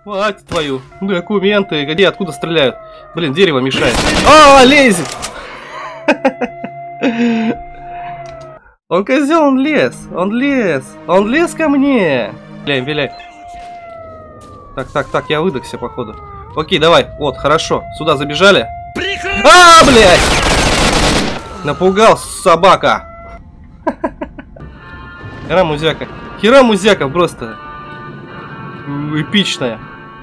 Мать твою. Документы. Где? Откуда стреляют? Блин, дерево мешает. А, лезет! Он козел, он лез. Он лез. Он лез ко мне. Виляй. Так, я выдохся, походу. Окей, давай. Вот, хорошо. Сюда забежали. А, блядь! Напугал, собака. Хера музяка просто. Эпичная.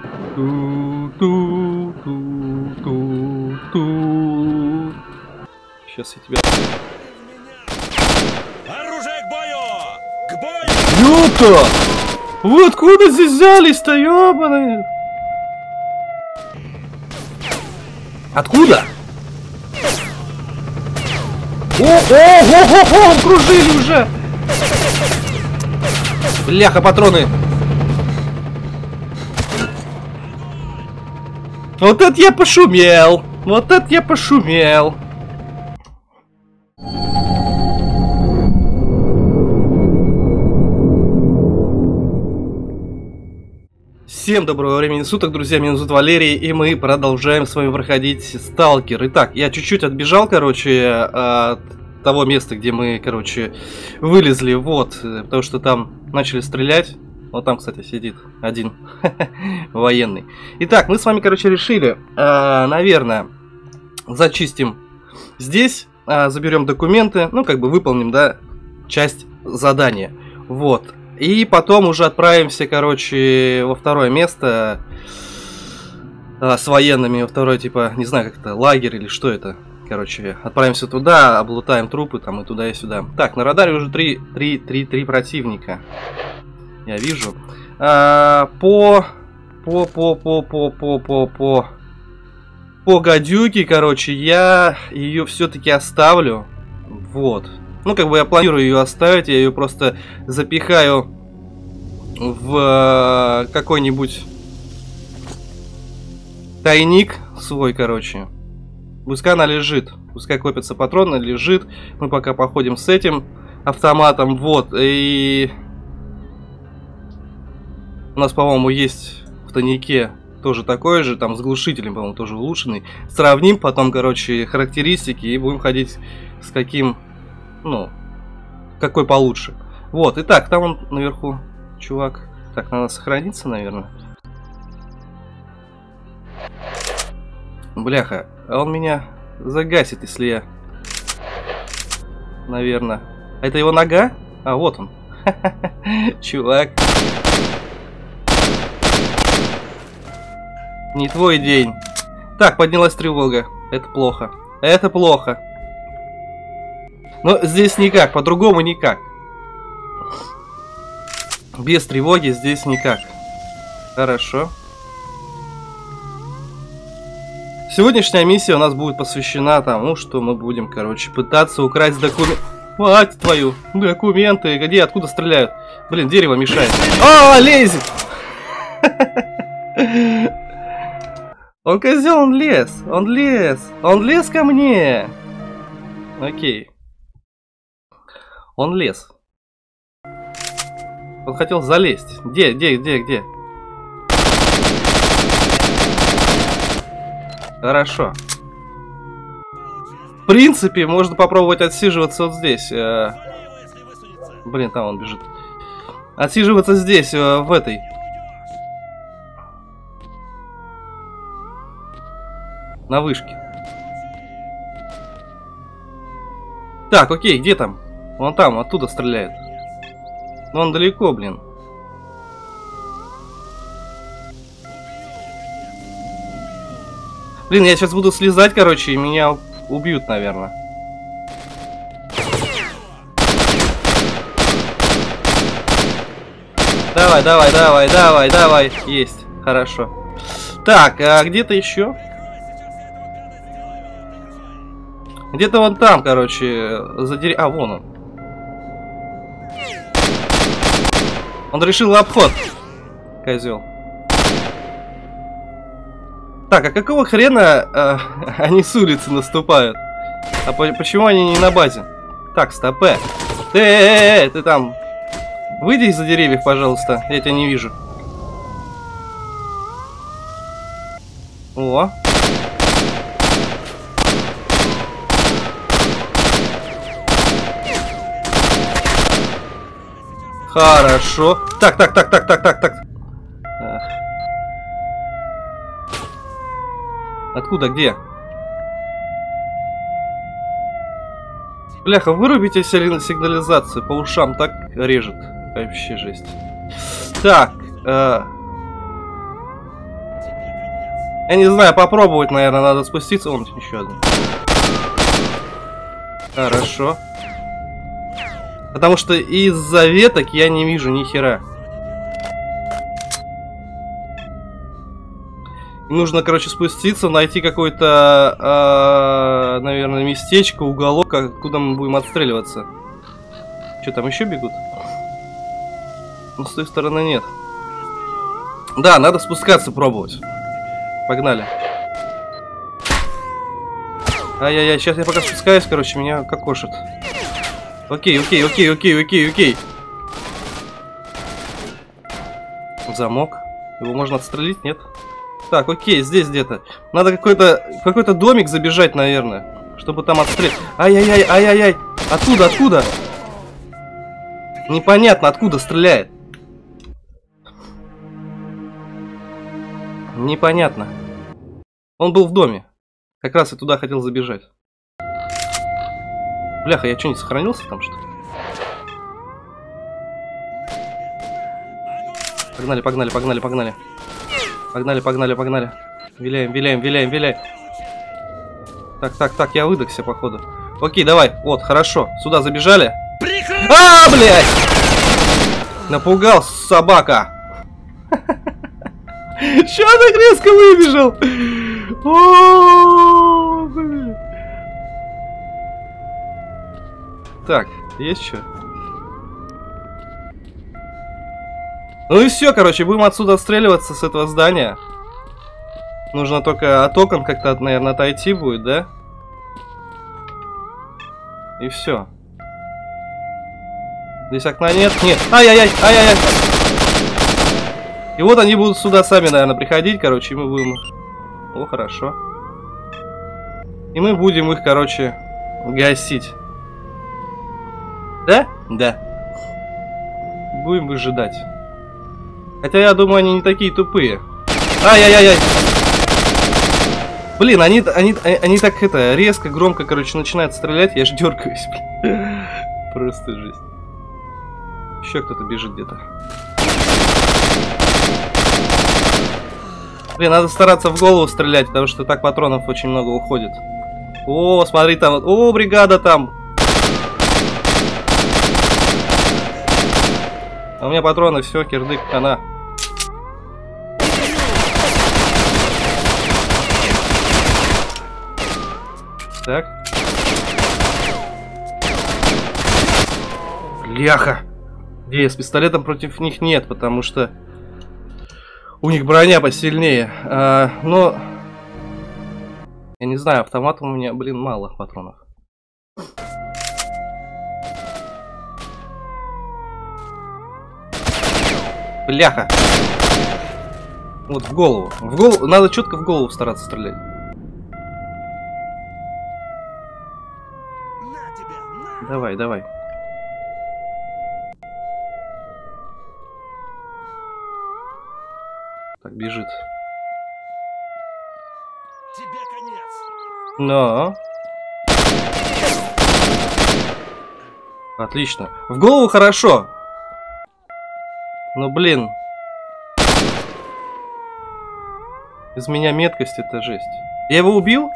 Сейчас я тебя... Оружие к бою! К бою! Ёпта! Вы откуда здесь взялись-то, ёбаные? Откуда? О, окружили уже! Бляха, патроны! Вот это я пошумел! Вот это я пошумел! Всем доброго времени суток, друзья, меня зовут Валерий, и мы продолжаем с вами проходить Сталкер. Итак, я чуть-чуть отбежал, короче, от того места, где мы, короче, вылезли, вот, потому что там начали стрелять. Вот там, кстати, сидит один военный. Итак, мы с вами, короче, решили, наверное, зачистим здесь, заберем документы, ну, как бы выполним, да, часть задания, вот. И потом уже отправимся, короче, во второе место с военными, во второй, типа, не знаю, как это, лагерь или что это. Короче, отправимся туда, облутаем трупы там и туда, и сюда. Так, на радаре уже три противника. Я вижу. По гадюке, короче, я ее все-таки оставлю. Вот. Ну, как бы я планирую ее оставить, я ее просто запихаю в какой-нибудь тайник свой, короче. Пускай она лежит, пускай копятся патроны, лежит. Мы пока походим с этим автоматом, вот. И у нас, по-моему, есть в тайнике тоже такой же, там с глушителем, по-моему, тоже улучшенный. Сравним потом, короче, характеристики и будем ходить с каким... Ну, какой получше. Вот, итак, там он наверху, чувак. Так, надо сохраниться, наверное. Бляха, а он меня загасит, если я... Наверное. А это его нога? А, вот он. Чувак. Не твой день. Так, поднялась тревога. Это плохо. Это плохо. Но здесь никак, по-другому никак. Без тревоги здесь никак. Хорошо. Сегодняшняя миссия у нас будет посвящена тому, что мы будем, короче, пытаться украсть документы. Мать твою, документы. Где, откуда стреляют? Блин, дерево мешает. А, лезет! Он козел, он лез. Он лез. Он лез ко мне. Окей. Он лез. Он хотел залезть. Где? Хорошо. В принципе, можно попробовать отсиживаться вот здесь. Блин, там он бежит. Отсиживаться здесь, в этой. На вышке. Так, окей, где там? Вон там, оттуда стреляет. Но он далеко, блин. Блин, я сейчас буду слезать, короче, и меня убьют, наверное. Давай. Есть, хорошо. Так, а где-то еще? Где-то вон там, короче, за деревья. А, вон он. Он решил обход. Козел. Так, а какого хрена они с улицы наступают? А почему они не на базе? Так, стоп. Ты там. Выйди из-за деревьев, пожалуйста. Я тебя не вижу. О. Хорошо. Так. Откуда, где? Бляха, вырубите сигнализацию, по ушам так режет. Вообще жесть. Так. Я не знаю, попробовать, наверное, надо спуститься. Вон еще один. Хорошо. Потому что из-за веток я не вижу ни хера. Нужно, короче, спуститься, найти какое-то, наверное, местечко, уголок, куда мы будем отстреливаться. Что, там еще бегут? Ну, с той стороны нет. Да, надо спускаться, пробовать. Погнали. Ай-яй-яй, сейчас я пока спускаюсь, короче, меня кокошит. Окей. Замок. Его можно отстрелить, нет? Так, окей, здесь где-то. Надо какой-то домик забежать, наверное, чтобы там отстрелить. Ай-яй-яй. Откуда? Непонятно, откуда стреляет. Непонятно. Он был в доме. Как раз я туда хотел забежать. Бляха, я что, не сохранился там, что ли? Погнали. Погнали. Виляем. Так, я выдохся, походу. Окей, давай, вот, хорошо. Сюда забежали. А, блядь! Напугал, собака. Чё так резко выбежал? О, блин. Так, есть что? Ну и все, короче, будем отсюда отстреливаться с этого здания. Нужно только от окон как-то, наверное, отойти будет, да? И все. Здесь окна нет? Нет. Ай-яй-яй. И вот они будут сюда сами, наверное, приходить, короче, и мы будем... О, хорошо. И мы будем их, короче, гасить. Да? Да. Будем выжидать. Хотя я думаю, они не такие тупые. Ай-яй-яй-яй. Блин, они так это резко, громко, короче, начинают стрелять, я ж дергаюсь, блин. Просто жесть. Еще кто-то бежит где-то. Блин, надо стараться в голову стрелять, потому что так патронов очень много уходит. О, смотри там, о, бригада там. А у меня патроны, все, кирдык, хана. Так. Бляха. Где, с пистолетом против них нет, потому что у них броня посильнее. Но я не знаю, автоматом у меня, блин, мало патронов. Бляха. Вот в голову. В голову. Надо четко в голову стараться стрелять. Давай. Так, бежит. Тебе конец. Но. Отлично. В голову хорошо. Но, блин. Из меня меткость, это жесть. Я его убил?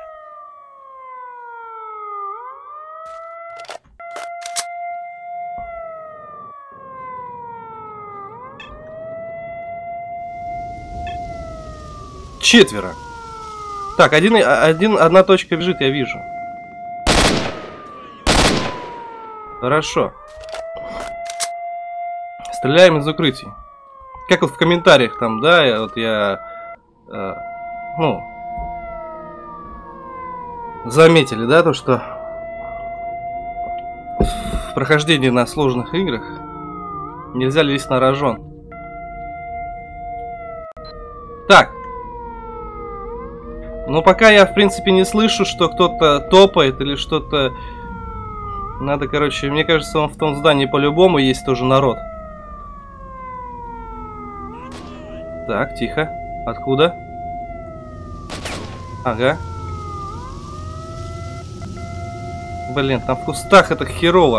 Четверо. Так, одна точка бежит, я вижу. Хорошо. Стреляем из укрытий. Как вот в комментариях там, да, ну, заметили, да, то, что в прохождении на сложных играх нельзя лезть на рожон. Так. Но пока я, в принципе, не слышу, что кто-то топает или что-то... Надо, короче, мне кажется, в том здании по-любому есть тоже народ. Так, тихо. Откуда? Ага. Блин, там в кустах это херово.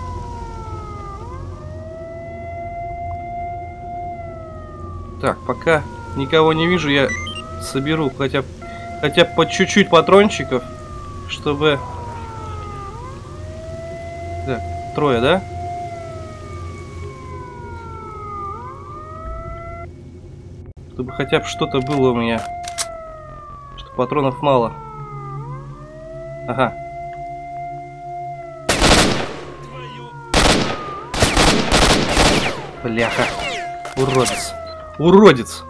Так, пока никого не вижу, я соберу хотя бы по чуть-чуть патрончиков, чтобы... Так, трое, да? Чтобы хотя бы что-то было у меня. Что патронов мало. Ага. Бляха. Уродец. Уродец.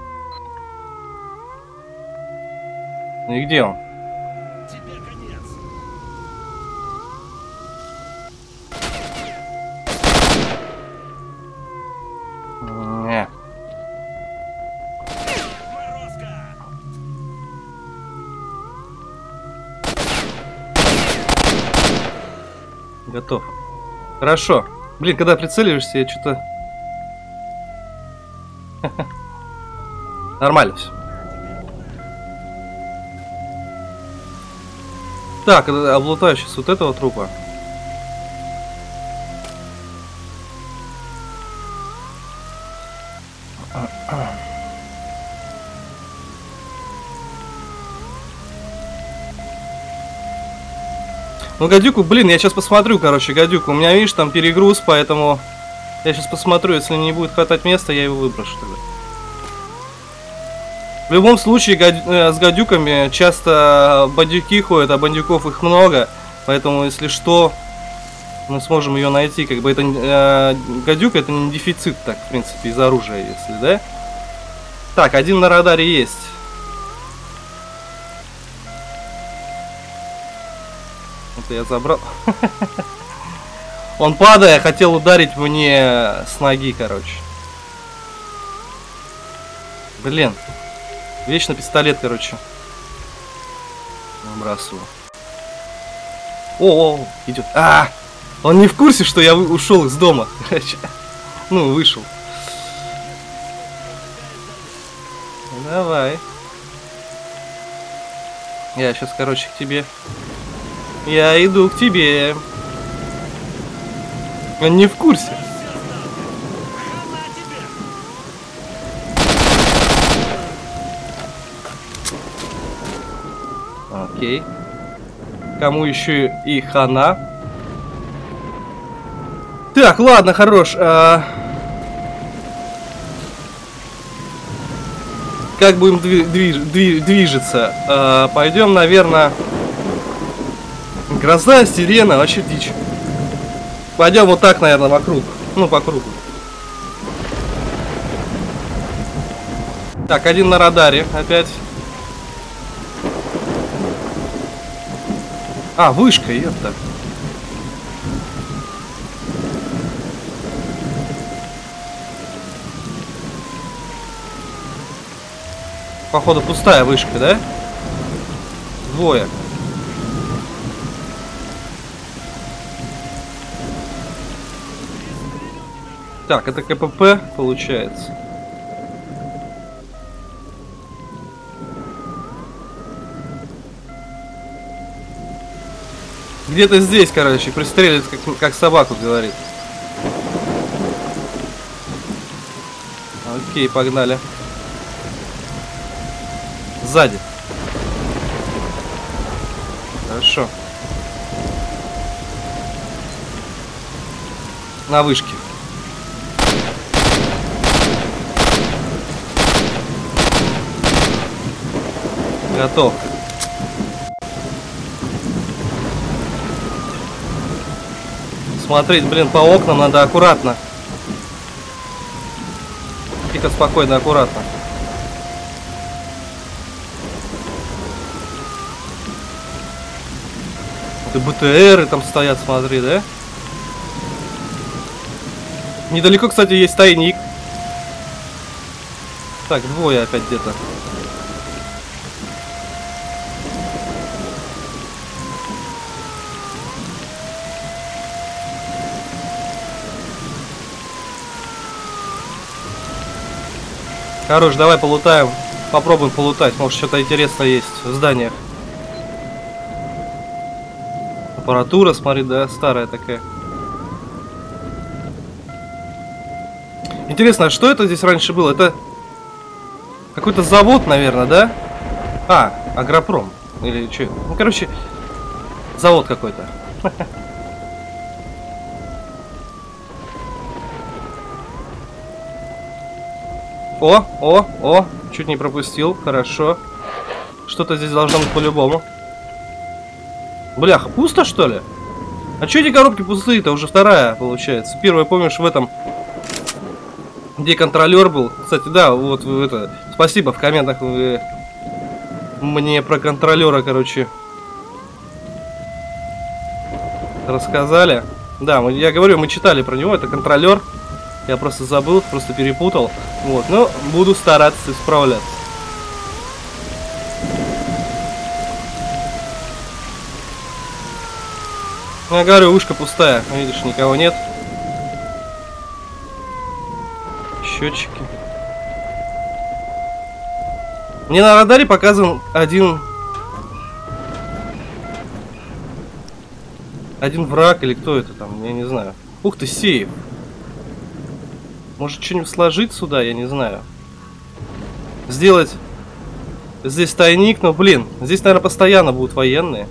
Ну и где он? Тебе конец. Не. Морозко. Готов. Хорошо. Блин, когда прицеливаешься, я что-то... Нормально все. Так, облутаю сейчас вот этого трупа. Ну, гадюку, блин, я сейчас посмотрю, короче, гадюку. У меня, видишь, там перегруз, поэтому я сейчас посмотрю, если не будет хватать места, я его выброшу тогда. В любом случае, с гадюками часто бандюки ходят, а бандюков их много. Поэтому, если что, мы сможем ее найти. Как бы это гадюка, это не дефицит, так, в принципе, из оружия, если, да? Так, один на радаре есть. Это я забрал. Он, падая, хотел ударить мне с ноги, короче. Блин. Вечно пистолет, короче. Выбрасываю. О, идет. А! Он не в курсе, что я ушел из дома. Ну, вышел. Давай. Я сейчас, короче, к тебе. Я иду к тебе. Он не в курсе. Окей. Кому еще и хана? Так, ладно, хорош. Как будем движется? Пойдем, наверное... Гроза, сирена, вообще дичь. Пойдем вот так, наверное, вокруг. Ну, по кругу. Так, один на радаре опять. А, вышка, ёпта. Походу пустая вышка, да? Двое. Так, это КПП получается. Где-то здесь, короче, пристрелит, как собаку говорит. Окей, погнали. Сзади. Хорошо. На вышке. Готов. Смотреть, блин, по окнам надо аккуратно. Тихо, спокойно, аккуратно. Это БТРы там стоят, смотри, да? Недалеко, кстати, есть тайник. Так, двое опять где-то. Хорош, давай полутаем. Попробуем полутать. Может, что-то интересное есть в зданиях. Аппаратура, смотри, да, старая такая. Интересно, а что это здесь раньше было? Это какой-то завод, наверное, да? А, Агропром. Или что? Ну, короче, завод какой-то. О, чуть не пропустил, хорошо. Что-то здесь должно быть по-любому. Бляха, пусто, что ли? А что эти коробки пустые-то? Уже вторая, получается. Первая, помнишь, в этом, где контролер был. Кстати, да, вот это. Спасибо, в комментах вы мне про контролера, короче, рассказали. Да, я говорю, мы читали про него, это контролер. Я просто забыл, просто перепутал. Вот, но буду стараться исправляться. Я говорю, вышка пустая. Видишь, никого нет. Счетчики. Мне на радаре показан один враг или кто это там, я не знаю. Ух ты, сейф. Может, что-нибудь сложить сюда, я не знаю. Сделать здесь тайник, но, блин, здесь, наверное, постоянно будут военные.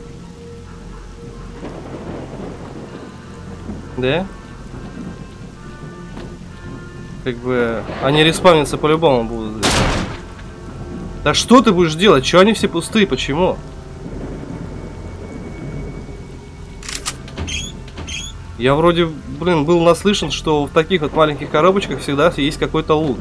Да? Как бы они респавниться по-любому будут здесь. Да что ты будешь делать? Чего они все пустые? Почему? Я вроде, блин, был наслышан, что в таких вот маленьких коробочках всегда есть какой-то лут.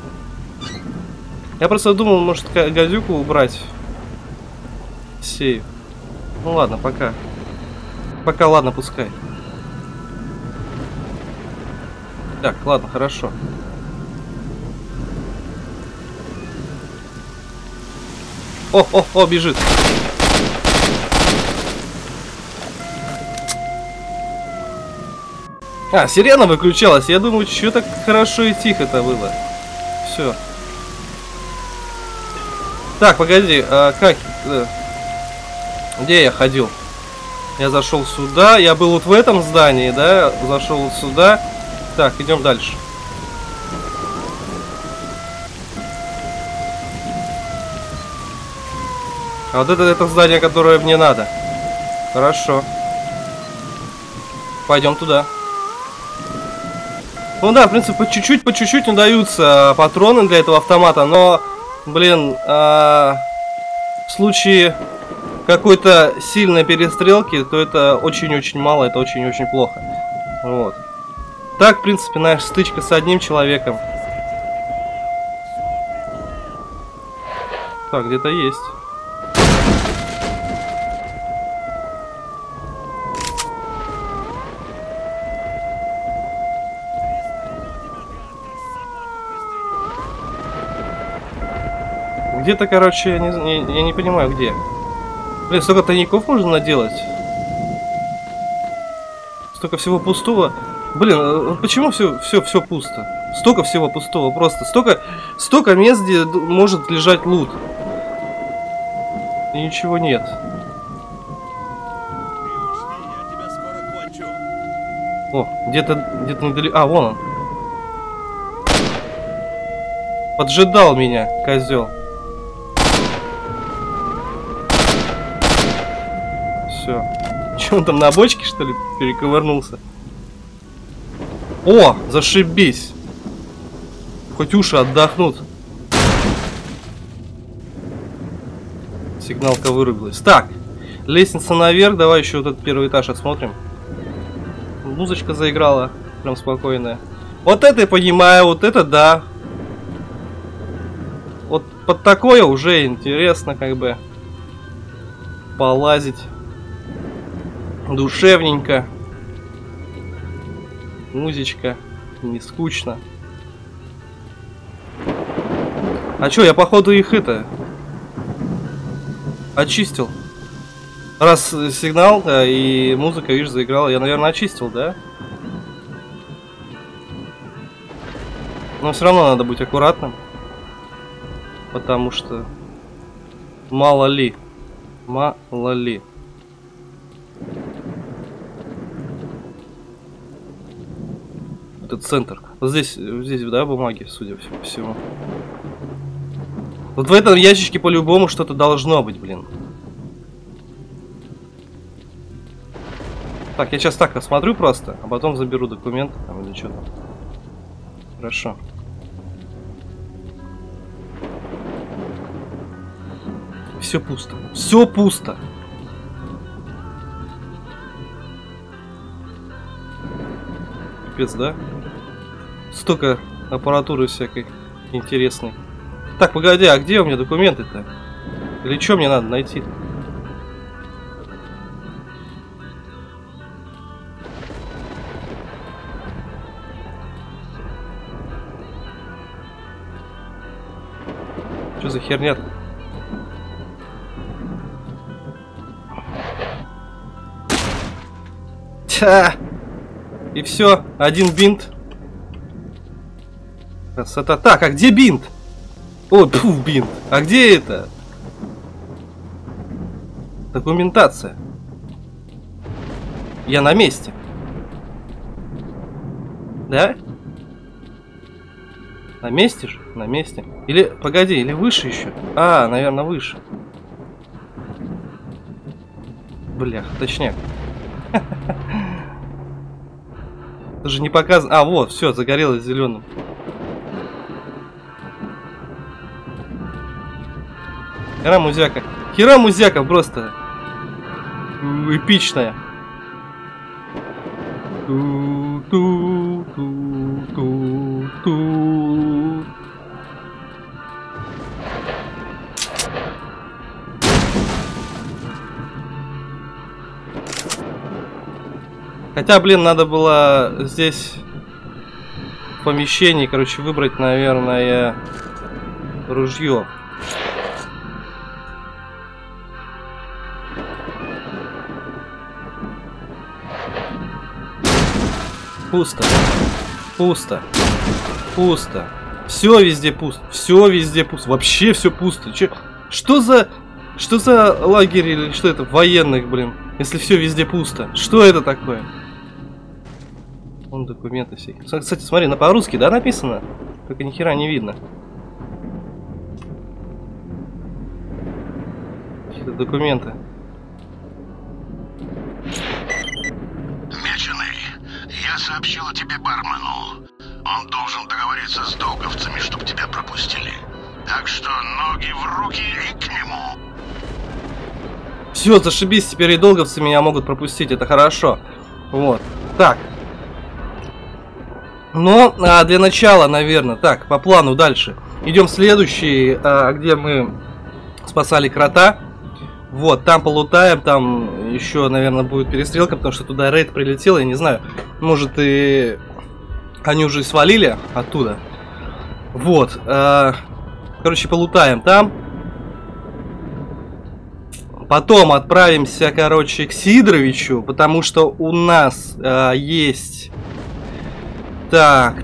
Я просто думал, может, гадюку убрать. Сейф. Ну ладно, пока. Пока, ладно, пускай. Так, ладно, хорошо. О, бежит. А, сирена выключалась. Я думаю, что так хорошо и тихо-то было. Все. Так, погоди, как... Где я ходил? Я зашел сюда. Я был вот в этом здании, да? Зашел вот сюда. Так, идем дальше. А вот это здание, которое мне надо. Хорошо. Пойдем туда. Ну да, в принципе, по чуть-чуть надаются патроны для этого автомата, но, блин, в случае какой-то сильной перестрелки, то это очень-очень мало, это очень-очень плохо. Вот. Так, в принципе, наша стычка с одним человеком. Так, где-то есть. Где-то, короче, я не понимаю, где. Блин, столько тайников можно наделать. Столько всего пустого. Блин, почему все пусто? Столько всего пустого, просто. Столько мест, где может лежать лут. И ничего нет. О, где-то недалеко. А, вон он. Поджидал меня, козел. Все. Че он там на бочке, что ли, перековырнулся? О, зашибись. Хоть уши отдохнут. Сигналка вырубилась. Так, лестница наверх. Давай еще вот этот первый этаж осмотрим. Музычка заиграла. Прям спокойная. Вот это я понимаю, вот это да. Вот под такое уже интересно, как бы, полазить. Душевненько. Музычка. Не скучно. А чё, я походу их очистил. Раз сигнал и музыка, видишь, заиграла, я, наверное, очистил, да? Но все равно надо быть аккуратным. Потому что... Мало ли. Мало ли. Это центр. Вот здесь, да, бумаги, судя по всему. Вот в этом ящичке по-любому что-то должно быть, блин. Так, я сейчас так осмотрю просто, а потом заберу документы там или что там. Хорошо. Все пусто. Все пусто. Пипец, да? Столько аппаратуры всякой интересной. Так, погоди, а где у меня документы-то? Или что мне надо найти? Что за херня-то? И все, один бинт. Красота. Так, а где бинт? О, фу, бинт. А где это? Документация. Я на месте. Да? На месте же? На месте. Или, погоди, или выше еще? А, наверное, выше. Бля, точняк. Даже не показано. А, вот, все, загорелось зеленым. Хера музяка. Хера музяка просто. Эпичная. Ту-ту-ту-ту-ту. Хотя, блин, надо было здесь в помещении, короче, выбрать, наверное, ружье. Пусто. Пусто. Пусто. Все везде пусто. Все везде пусто. Вообще все пусто. Что за лагерь или что это? Военных, блин. Если все везде пусто. Что это такое? Вон документы все. Кстати, смотри, по-русски, да, написано? Только ни хера не видно. Какие-то документы. Я сообщила тебе бармену. Он должен договориться с долговцами, чтобы тебя пропустили. Так что ноги в руки и к нему. Все, зашибись, теперь и долговцы меня могут пропустить, это хорошо. Вот. Так. Но для начала, наверное, так, по плану дальше. Идем в следующий, где мы спасали крота. Вот, там полутаем, там еще, наверное, будет перестрелка, потому что туда рейд прилетел, я не знаю. Может, и они уже свалили оттуда. Вот. Короче, полутаем там. Потом отправимся, короче, к Сидоровичу, потому что у нас есть... Так.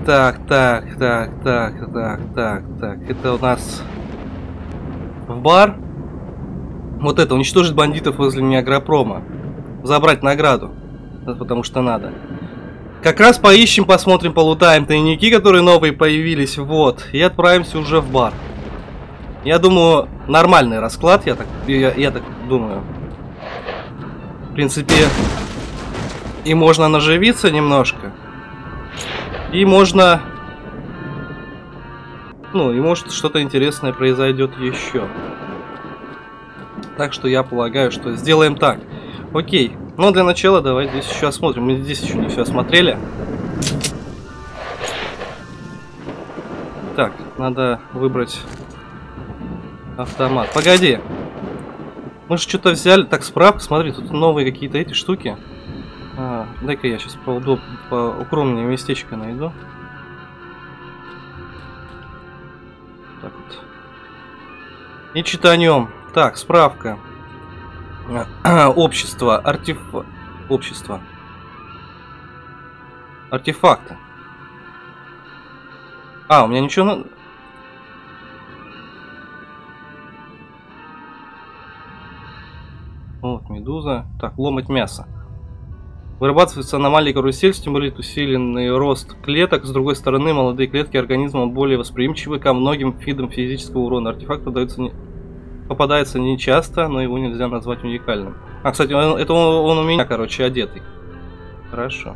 Это у нас в бар. Вот это, уничтожить бандитов возле Миагропрома. Забрать награду. Потому что надо. Как раз поищем, посмотрим, полутаем тайники, которые новые появились. Вот. И отправимся уже в бар. Я думаю, нормальный расклад, я так думаю. В принципе, и можно наживиться немножко. И можно... Ну, и может что-то интересное произойдет еще. Так что я полагаю, что сделаем так. Окей. Но для начала давай здесь еще осмотрим. Мы здесь еще не все осмотрели. Так, надо выбрать автомат. Погоди. Мы же что-то взяли. Так, справка, смотри, тут новые какие-то эти штуки. Дай-ка я сейчас по укромнее местечко найду. Так вот. И читанем. Так, справка. Общество. Общество. Артефакты. У меня ничего... Вот, медуза. Так, ломать мясо. Вырабатывается аномалия карусель, стимулирует усиленный рост клеток. С другой стороны, молодые клетки организма более восприимчивы ко многим видам физического урона. Артефакт попадается не часто, но его нельзя назвать уникальным. А, кстати, это он у меня, короче, одетый. Хорошо.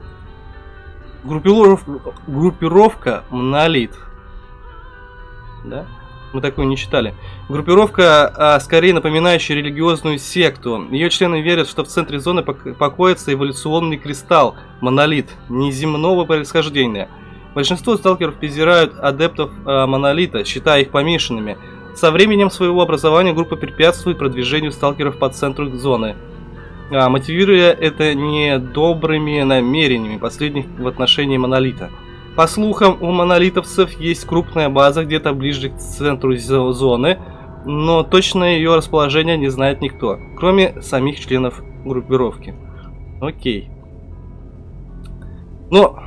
Группировка Монолит. Да? Мы такую не читали. Группировка, скорее напоминающая религиозную секту. Ее члены верят, что в центре зоны покоится эволюционный кристалл Монолит неземного происхождения. Большинство сталкеров презирают адептов Монолита, считая их помешанными. Со временем своего образования группа препятствует продвижению сталкеров по центру зоны, мотивируя это недобрыми намерениями последних в отношении Монолита. По слухам, у монолитовцев есть крупная база где-то ближе к центру зоны, но точное ее расположение не знает никто, кроме самих членов группировки. Окей. Но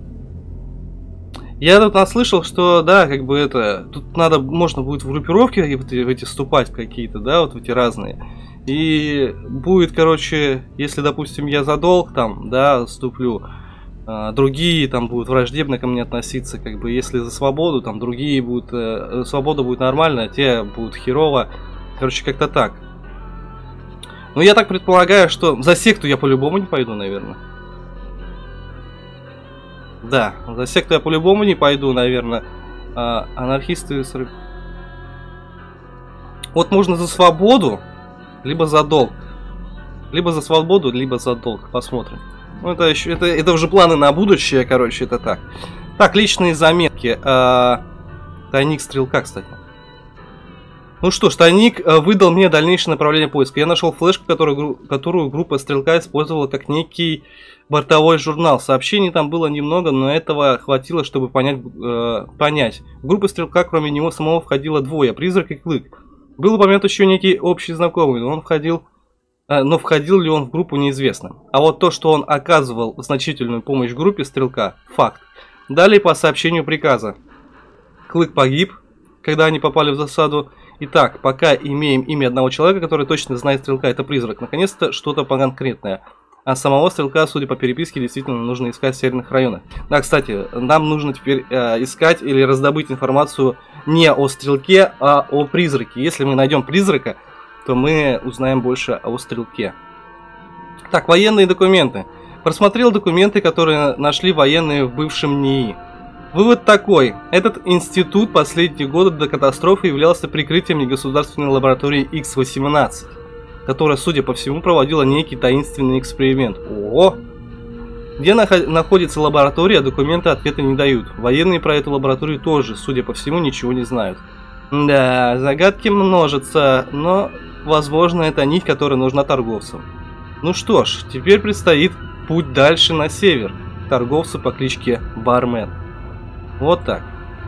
я тут наслышал, что да, как бы это, тут можно будет в группировке в эти вступать какие-то, да, вот в эти разные. И будет, короче, если, допустим, я за долг там, да, вступлю, другие там будут враждебно ко мне относиться, как бы, если за свободу, там другие будут, свобода будет нормальная, те будут херово, короче, как-то так. Ну, я так предполагаю, что за секту я по-любому не пойду, наверное. Да, за секту я по-любому не пойду, наверное. Анархисты... Вот можно за свободу, либо за долг. Либо за свободу, либо за долг. Посмотрим. Ну, это уже планы на будущее, короче, это так. Так, личные заметки. Тайник стрелка, кстати. Ну что ж, тайник выдал мне дальнейшее направление поиска. Я нашел флешку, которую группа стрелка использовала как некий бортовой журнал. Сообщений там было немного, но этого хватило, чтобы понять. В группу стрелка, кроме него самого, входило двое: Призрак и Клык. Был упомянут еще некий общий знакомый, но входил ли он в группу, неизвестно. А вот то, что он оказывал значительную помощь группе стрелка, факт. Далее по сообщению приказа. Клык погиб, когда они попали в засаду. Итак, пока имеем имя одного человека, который точно знает стрелка, это Призрак. Наконец-то что-то конкретное. А самого стрелка, судя по переписке, действительно нужно искать в северных районах. Да, кстати, нам нужно теперь искать или раздобыть информацию не о стрелке, а о призраке. Если мы найдем призрака, то мы узнаем больше о стрелке. Так, военные документы. Просмотрел документы, которые нашли военные в бывшем НИИ. Вывод такой. Этот институт последние годы до катастрофы являлся прикрытием негосударственной лаборатории X-18, которая, судя по всему, проводила некий таинственный эксперимент. Ого! Где находится лаборатория, документы ответа не дают. Военные про эту лабораторию тоже, судя по всему, ничего не знают. Да, загадки множатся, но, возможно, это нить, которая нужна торговцам. Ну что ж, теперь предстоит путь дальше на север. Торговцу по кличке Бармен. Вот так.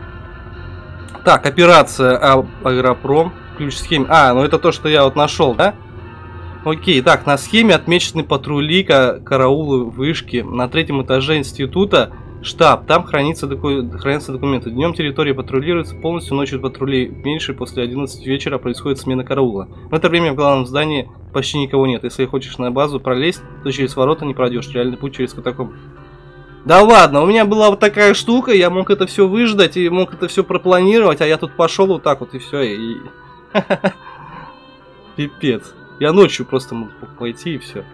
Так, операция Агропром. Ключ схеме. Ну это то, что я вот нашел, да? Окей, так, на схеме отмечены патрули, караулы, вышки. На третьем этаже института штаб. Там хранятся документы. Днем территория патрулируется полностью, ночью патрулей меньше. После 11 вечера происходит смена караула. В это время в главном здании почти никого нет. Если хочешь на базу пролезть, то через ворота не пройдешь. Реальный путь через катакомб. Да ладно, у меня была вот такая штука, я мог это все выждать и мог это все пропланировать, а я тут пошел вот так вот и все, и... Пипец. Я ночью просто мог пойти и все.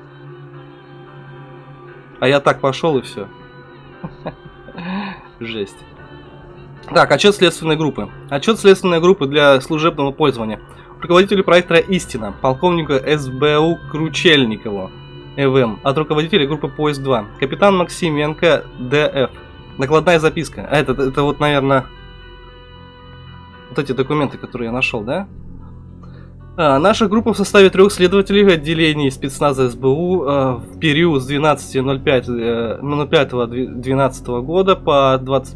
А я так пошел и все. Жесть. Так, отчет следственной группы. Отчет следственной группы для служебного пользования. Руководителю проекта «Истина», полковнику СБУ Кручельникову, ЭВМ, от руководителя группы «Поиск 2», капитан Максименко, ДФ. Накладная записка. Это вот, наверное, вот эти документы, которые я нашел, да? Наша группа в составе 3 следователей отделений спецназа СБУ в период с 12.05.12 года по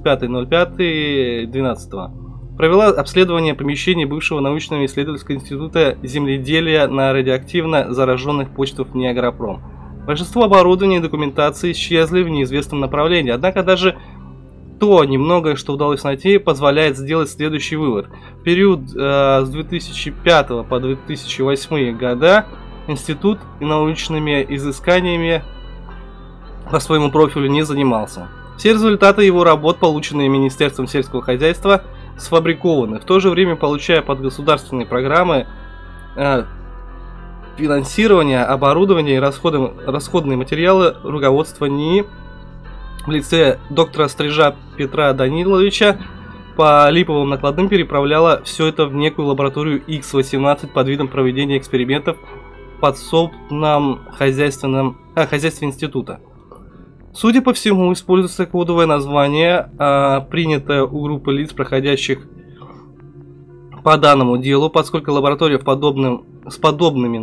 25.05.12 провела обследование помещений бывшего научного исследовательского института земледелия на радиоактивно зараженных почвах НИИ Агропром. Большинство оборудования и документации исчезли в неизвестном направлении, однако даже то немногое, что удалось найти, позволяет сделать следующий вывод. В период с 2005 по 2008 года институт и научными изысканиями по своему профилю не занимался. Все результаты его работ, полученные Министерством сельского хозяйства, сфабрикованы. В то же время, получая под государственные программы финансирование, оборудование и расходные материалы, руководство НИИ в лице доктора Стрижа Петра Даниловича по липовым накладным переправляло все это в некую лабораторию X18 под видом проведения экспериментов в подсобном хозяйстве института. Судя по всему, используется кодовое название, принятое у группы лиц, проходящих по данному делу, поскольку лаборатория с подобными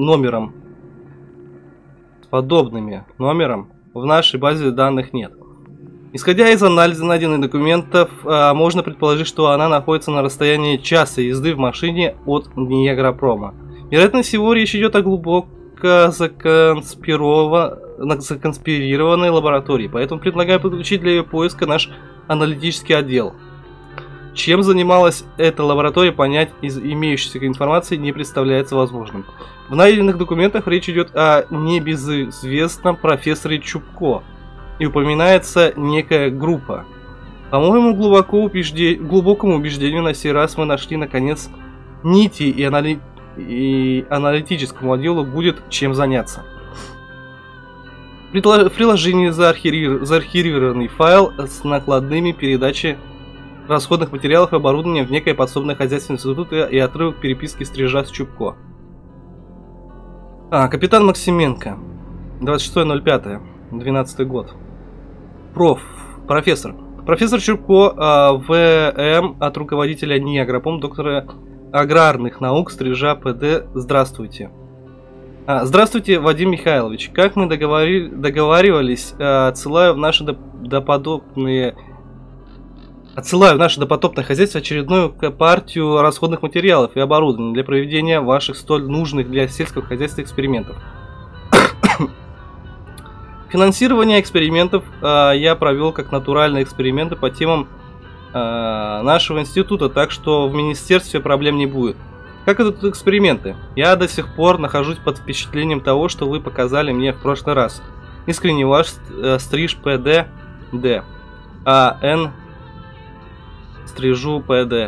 номером в нашей базе данных нет. Исходя из анализа найденных документов, можно предположить, что она находится на расстоянии часа езды в машине от Ниагропрома. Вероятно всего, речь идет о глубоко законспирированной лаборатории, поэтому предлагаю подключить для ее поиска наш аналитический отдел. Чем занималась эта лаборатория, понять из имеющейся информации не представляется возможным. В найденных документах речь идет о небезызвестном профессоре Чубко, и упоминается некая группа. По моему глубокому убеждению, на сей раз мы нашли наконец нити, и аналитическому отделу будет чем заняться. В приложении заархивированный файл с накладными передачи расходных материалов и оборудования в некое подсобное хозяйство института и отрывок переписки Стрижа с Чубко. Капитан Максименко. 26.05.12 год. Профессор. Профессор Чубко, ВМ, от руководителя НИИ Агропром, доктора аграрных наук Стрижа ПД. Здравствуйте. Здравствуйте, Вадим Михайлович. Как мы договаривались, отсылаю в наше допотопное хозяйство очередную партию расходных материалов и оборудования для проведения ваших столь нужных для сельского хозяйства экспериментов. Финансирование экспериментов я провел как натуральные эксперименты по темам нашего института, так что в министерстве проблем не будет. Как идут эксперименты? Я до сих пор нахожусь под впечатлением того, что вы показали мне в прошлый раз. Искренне ваш Стриж ПД Д. АН Стрижу ПД.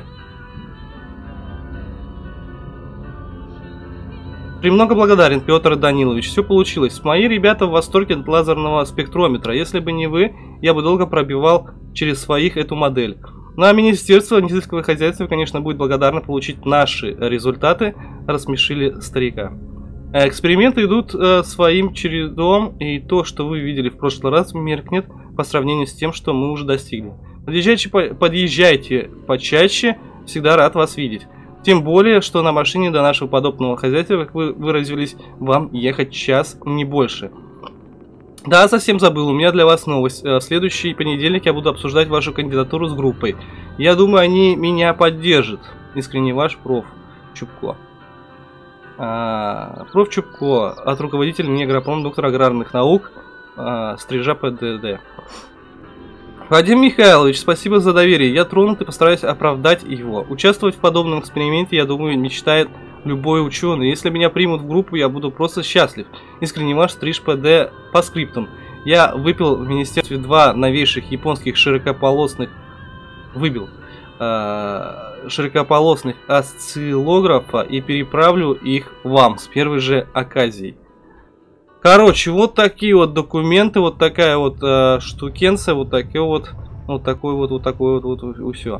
Премного благодарен, Петр Данилович. Все получилось. Мои ребята в восторге от лазерного спектрометра. Если бы не вы, я бы долго пробивал через своих эту модель. Ну а Министерство сельского хозяйства, конечно, будет благодарно получить наши результаты. Рассмешили старика. Эксперименты идут своим чередом, и то, что вы видели в прошлый раз, меркнет по сравнению с тем, что мы уже достигли. Подъезжайте почаще, всегда рад вас видеть. Тем более, что на машине до нашего подобного хозяйства, как вы выразились, вам ехать час, не больше. Да, совсем забыл, у меня для вас новость. В следующий понедельник я буду обсуждать вашу кандидатуру с группой. Я думаю, они меня поддержат. Искренне ваш проф. Чубко. Проф. Чубко, от руководителя НИИ Агропром, доктора аграрных наук, Стрижа ПДД. Вадим Михайлович, спасибо за доверие. Я тронут и постараюсь оправдать его. Участвовать в подобном эксперименте, я думаю, мечтает любой ученый. Если меня примут в группу, я буду просто счастлив. Искренне ваш Стриж ПД по скриптам. Я выпил в министерстве 2 новейших японских широкополосных осциллографа и переправлю их вам с первой же оказией. Короче, вот такие вот документы, вот такая вот штукенция, вот такой вот все.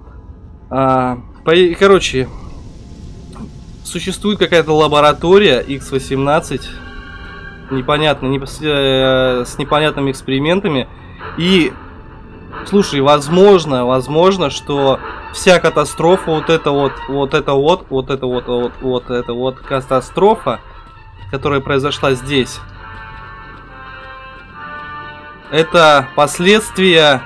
Короче, существует какая-то лаборатория X18, непонятно, с непонятными экспериментами. И, слушай, возможно, что вся катастрофа, вот эта катастрофа, которая произошла здесь, это последствия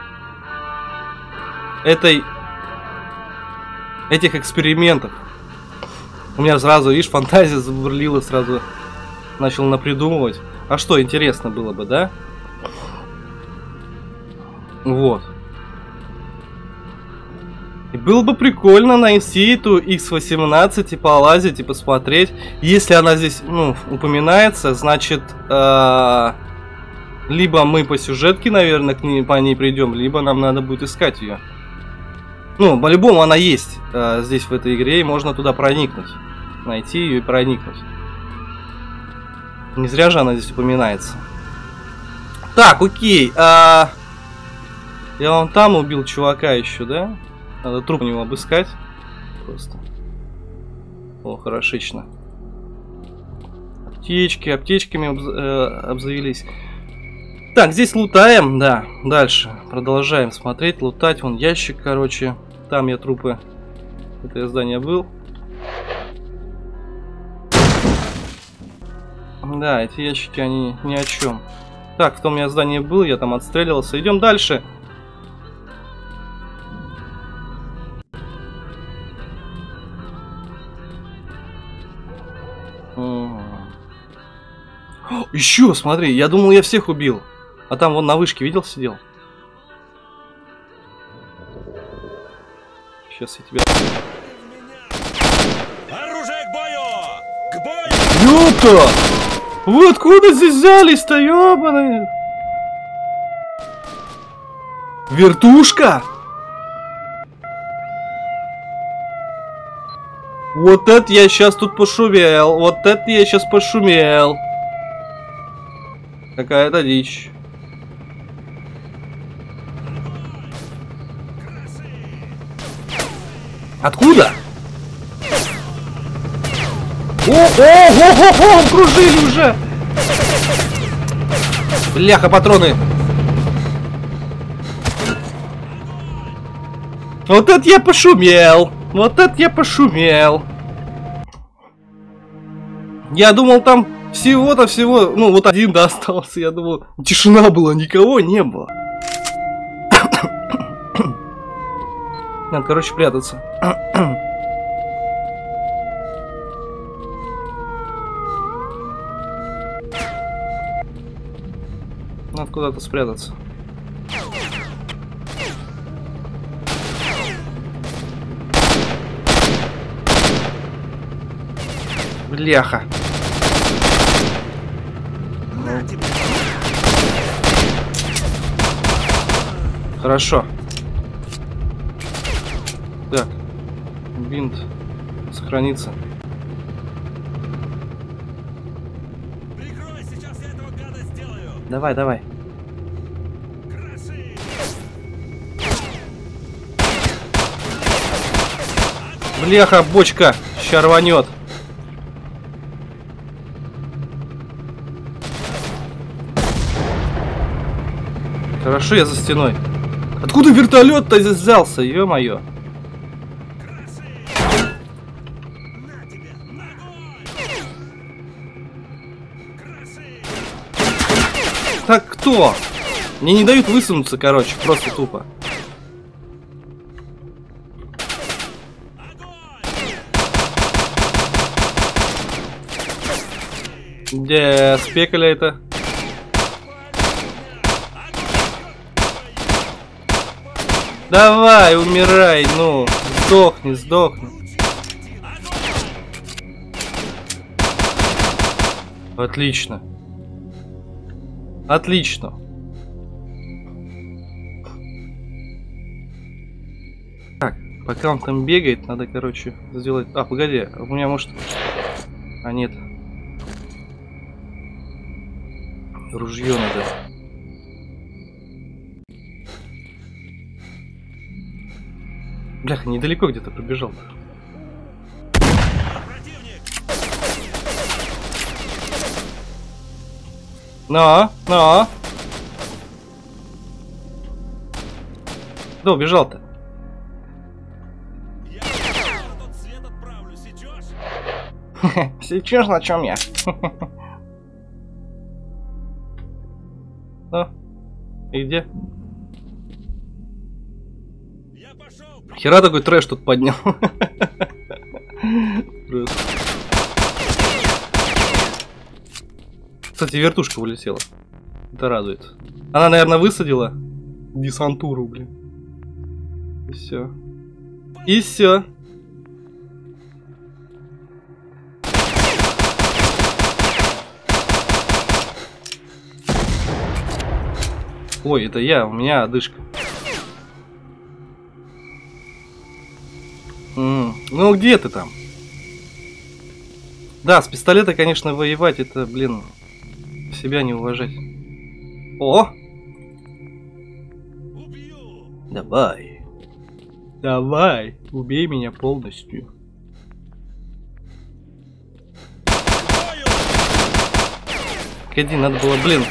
этих экспериментов. У меня сразу, видишь, фантазия забурлила, сразу начал напридумывать. А что, интересно было бы, да? Вот. И было бы прикольно найти эту X18 и полазить и посмотреть. Если она здесь, ну, упоминается, значит, либо мы по сюжетке, наверное, по ней придем, либо нам надо будет искать ее. Ну, по-любому она есть здесь в этой игре, и можно туда проникнуть. Найти ее и проникнуть. Не зря же она здесь упоминается. Так, окей. Я вон там убил чувака еще, да? Надо труп у него обыскать. Просто. О, хорошечно. Аптечки, аптечками обзавелись. Так, здесь лутаем, да. Дальше продолжаем смотреть, лутать. Вон ящик, короче. Там я трупы. Это я здание был. Да, эти ящики, они ни о чем. Так, в том я здании был, я там отстреливался. Идем дальше. Еще, смотри, я думал, я всех убил. А там вон на вышке, видел, сидел? Сейчас я тебя... Оружие к бою! К бою! Ёпта! Вы откуда здесь взялись-то, ёбаные? Вертушка? Вот это я сейчас тут пошумел. Вот это я сейчас пошумел. Какая-то дичь. Откуда? О, окружили уже. Бляха, патроны. Вот это я пошумел. Вот это я пошумел. Я думал, там всего-то всего, ну вот один, да, остался. Я думал, тишина была, никого не было. Надо, короче, прятаться. Надо куда-то спрятаться. Бляха. Хорошо. Так. Бинт. Сохранится. Прикрой, сейчас я этого гада сделаю! Давай, давай. Кроши! Бляха, бочка. Ща рванет. Хорошо, я за стеной. Откуда вертолет-то здесь взялся, ё-моё? На тебе! Ногой! Кроши! Так кто? Мне не дают высунуться, короче, просто тупо. Где спекали это? Давай, умирай, ну, сдохни, сдохни. Отлично. Отлично. Так, пока он там бегает, надо, короче, сделать... А, погоди, у меня может... А, нет. Ружье надо. Бляха, недалеко где-то пробежал. Противник! На. Да, убежал-то. Я на тот свет отправлю, сечешь? Сейчас на чем я? Ну, и где? Я пошел! Хера такой трэш тут поднял. Просто. Кстати, вертушка улетела. Это радует. Она, наверное, высадила десантуру, блин. И все. И все. Ой, это я, у меня одышка. Ну где ты там? Да, с пистолета, конечно, воевать, это, блин, себя не уважать. О! Убью! Давай. Давай, убей меня полностью. Погоди, надо было, блин,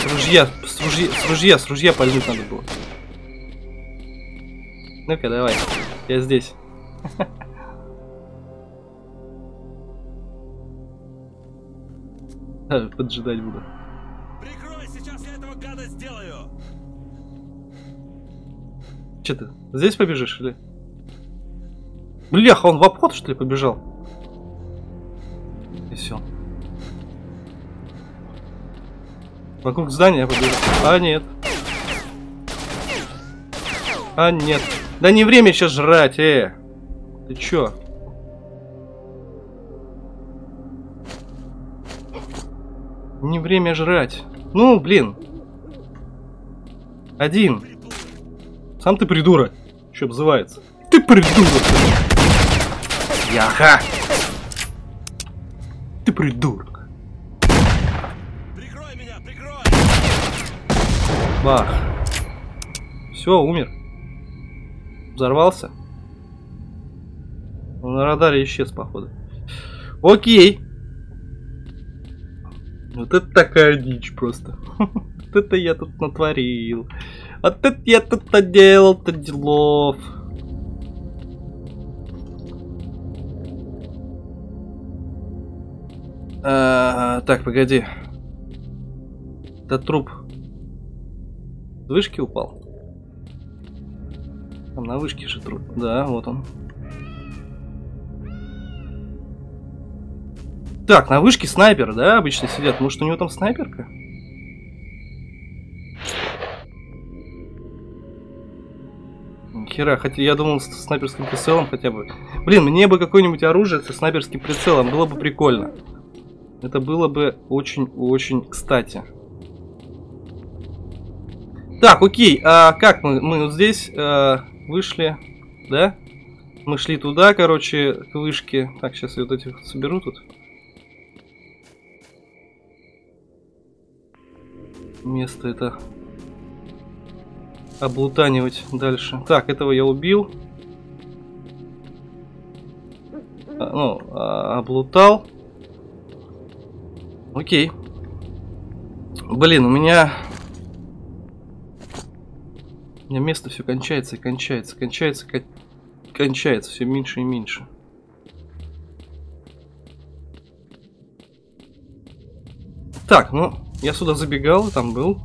с ружья пальнуть надо было. Ну-ка, давай, я здесь. Поджидать буду. Прикрой, сейчас я этого гада сделаю! Че ты, здесь побежишь или? Бляха, он в обход, что ли, побежал? И все. Вокруг здания побежал. А нет. А нет. Да не время сейчас жрать, Ты чё? Не время жрать. Ну, блин. Один. Сам ты придурок. Что обзывается? Ты придурок. Яха. Ты придурок. Прикрой меня, прикрой! Бах. Все, умер. Взорвался. Он на радаре исчез, походу. Окей. Вот это такая дичь просто. Вот это я тут натворил. Вот это я тут наделал-то делов. Так, погоди. Это труп с вышки упал? Там на вышке же труп. Да, вот он. Так, на вышке снайпер, да, обычно сидят. Может, у него там снайперка? Хера, хотя я думал с снайперским прицелом хотя бы. Блин, мне бы какое-нибудь оружие со снайперским прицелом, было бы прикольно. Это было бы очень-очень кстати. Так, окей, а как мы вот здесь вышли, да? Мы шли туда, короче, к вышке. Так, сейчас я вот этих соберу тут. Место это облутанивать дальше. Так, этого я убил. Облутал. Окей. Блин, у меня место все кончается и кончается. Кончается все меньше и меньше. Так, ну, я сюда забегал, и там был.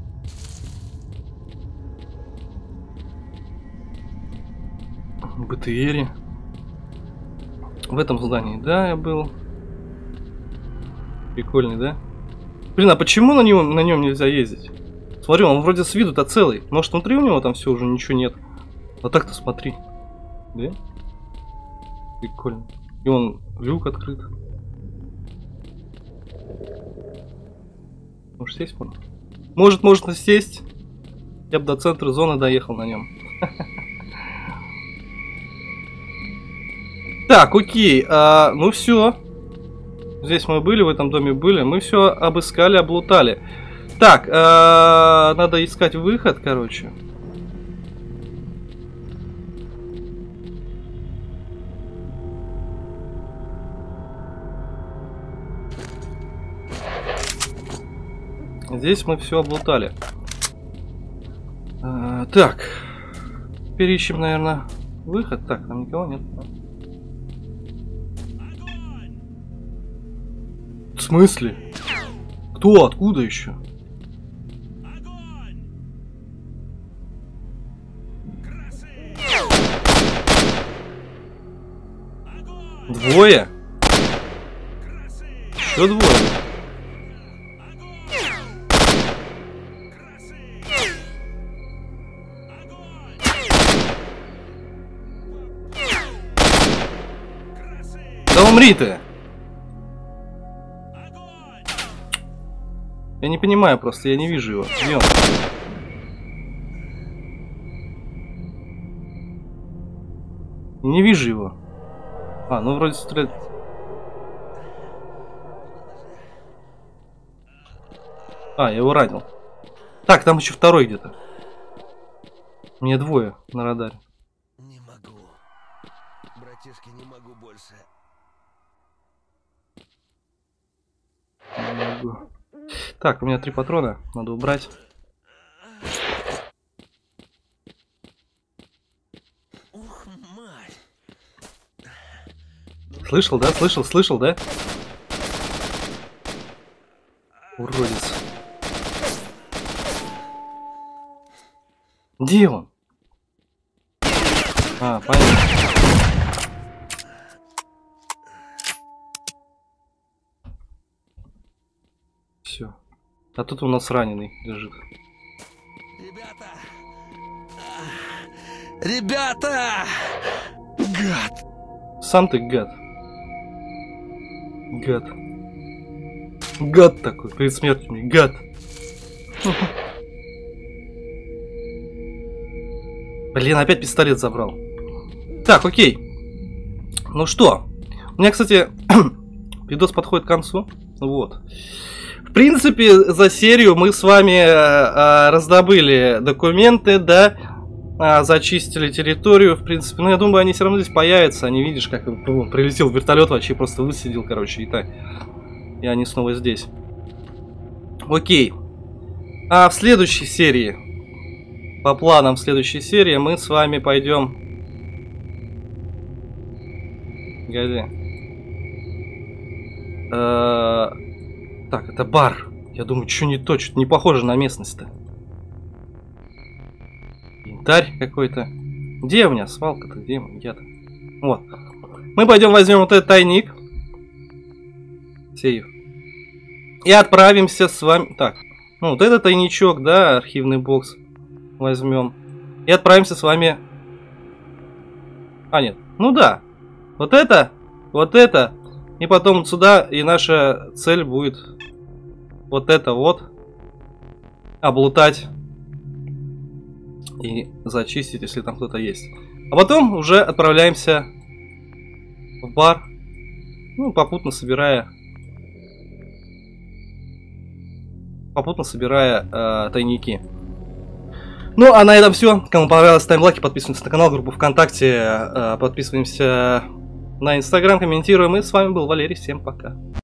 В БТРе. В этом здании, да, я был. Прикольный, да? Блин, а почему на нем нельзя ездить? Смотри, он вроде с виду-то целый. Может, внутри у него там все уже ничего нет. А так-то смотри. Да? Прикольно. И он люк открыт. Может сесть можно? Может, можно сесть. Я бы до центра зоны доехал на нем. Так, окей. Ну все. Здесь мы были, в этом доме были. Мы все обыскали, облутали. Так, надо искать выход, короче. Здесь мы все облутали. Так. Теперь ищем, наверное, выход. Так, там никого нет. В смысле? Кто? Откуда еще? Двое? Еще двое? умри ты! Я не понимаю просто, я не вижу его. Где он? Не вижу его. А, ну вроде стреляет. А, я его ранил. Так, там еще второй где-то. У меня двое на радаре. Не могу. Братишки, не могу больше. Не могу. Так, у меня 3 патрона. Надо убрать. Ух, мать. Слышал, да? Слышал, да? Уродец. Где он? А, понятно. Все. А тут у нас раненый лежит. Ребята! Ребята! Гад! Сам ты гад. Гад. Гад такой, перед смертью мне, гад. Блин, опять пистолет забрал. Так, окей. Ну что? У меня, кстати, видос подходит к концу. Вот. В принципе, за серию мы с вами раздобыли документы, да, зачистили территорию, в принципе. Но я думаю, они все равно здесь появятся. Они, видишь, как прилетел вертолет, вообще просто высадил, короче, и так. И они снова здесь. Окей. А в следующей серии, по планам следующей серии, мы с вами пойдем... Погоди. Так, это бар. Я думаю, что не то, что-то не похоже на местность-то. Янтарь какой-то. Где у меня свалка-то? Где я-то? Вот. Мы пойдем возьмем вот этот тайник. Сейф. И отправимся с вами... Так, ну вот этот тайничок, да, архивный бокс возьмем. И отправимся с вами... А, нет. Ну да. Вот это. И потом вот сюда. И наша цель будет вот это вот. Облутать. И зачистить, если там кто-то есть. А потом уже отправляемся в бар. Ну, попутно собирая тайники. Ну, а на этом все. Кому понравилось, ставим лайки, подписываемся на канал, группу ВКонтакте, подписываемся на Инстаграм, комментируем. И с вами был Валерий. Всем пока.